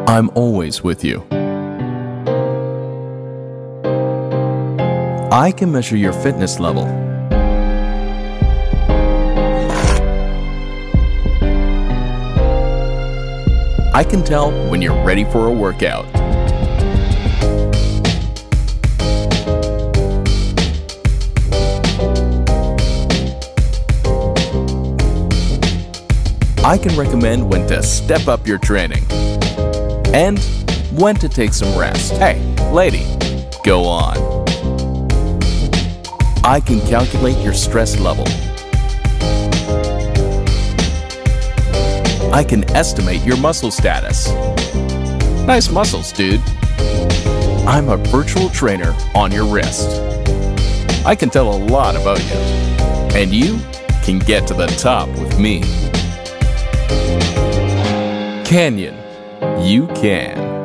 I'm always with you. I can measure your fitness level. I can tell when you're ready for a workout. I can recommend when to step up your training and when to take some rest. Hey, lady, go on. I can calculate your stress level. I can estimate your muscle status. Nice muscles, dude. I'm a virtual trainer on your wrist. I can tell a lot about you, and you can get to the top with me. Canyon, you can.